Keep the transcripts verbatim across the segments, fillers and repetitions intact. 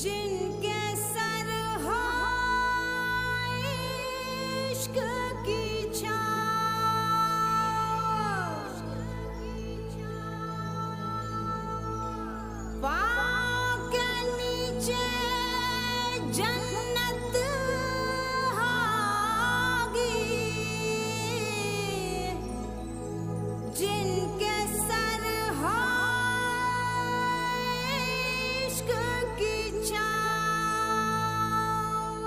जिनके सर हो इश्क की छाँव, पाँव के नीचे जन्नत होगी, जिनके सर हो इश्क की छाँव।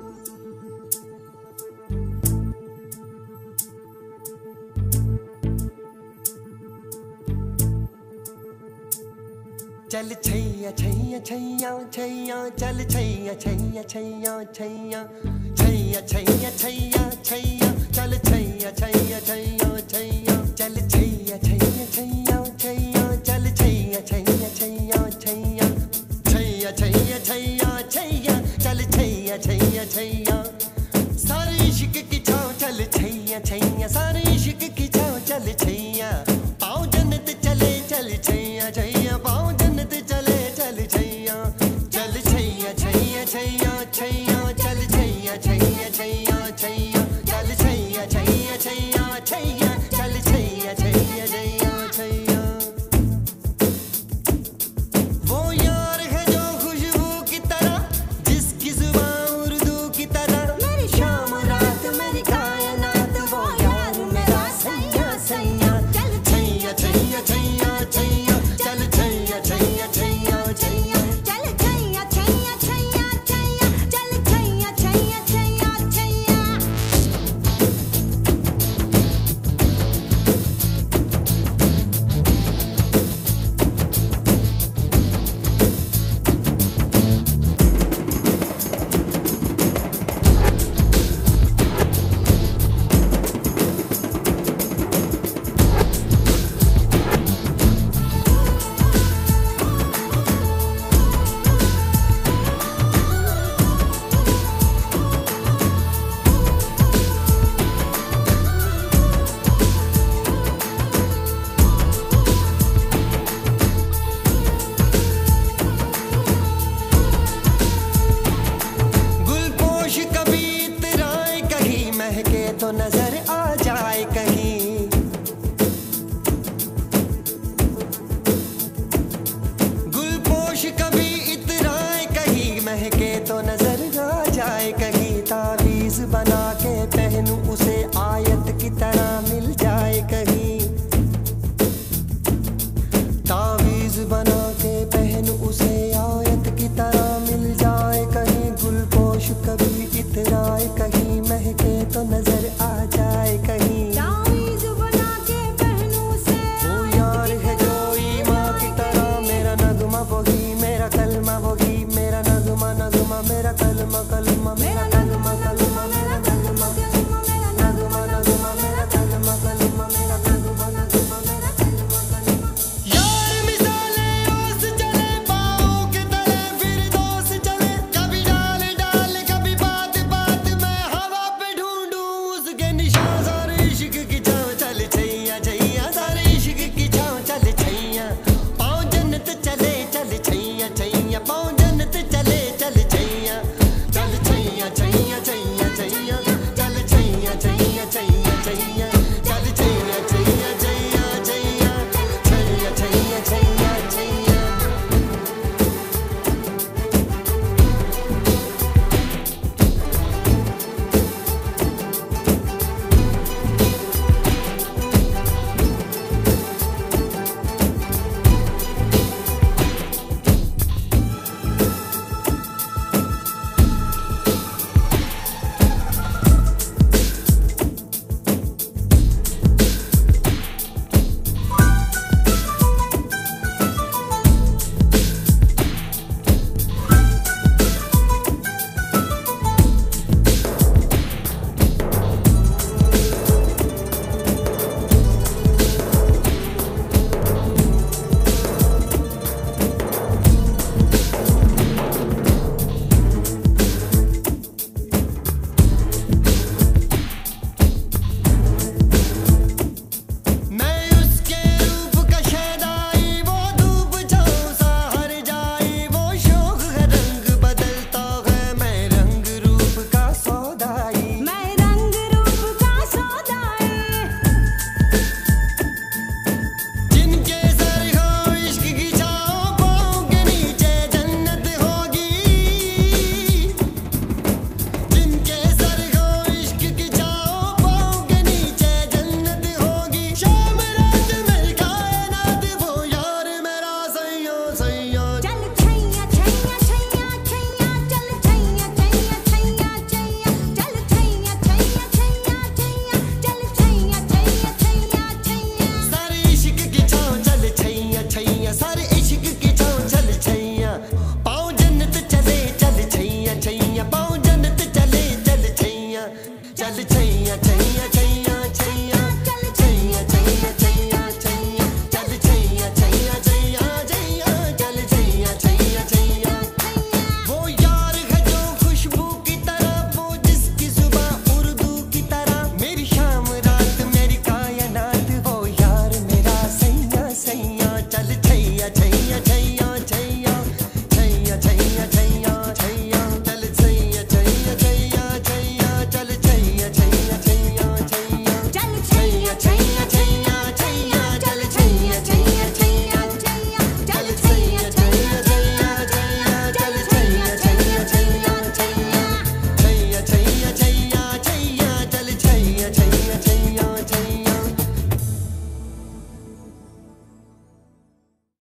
चल छैया छैया छैया छैया, चल छैया छैया छैया छैया, छैया छैया छैया छैया, चल छैया छैया छैया छैया, चल छैया छैया छैया छैया, चल छैया छैया छैया छैया, छैया छैया छैया छैया, चल छैया छैया छैया, सारे इश्क की छाँव चल छैया छैया, सारे इश्क की छाँव चल छैया, पाँव जन्नत चले चल छैया छैया, पाँव जन्नत चले चल छैया, चल छैया छैया छैया छैया, चल छैया छैया छैया छैया, चल छैया छैया छैया छैया, चल छैया छैया छैया छैया। वो यार है जो खुशबू की तरह, जिसकी जुबां उर्दू की तरह, मेरी शाम रात मेरी कायनात, वो यार मेरा सैया सैया। चल छैया छैया छैया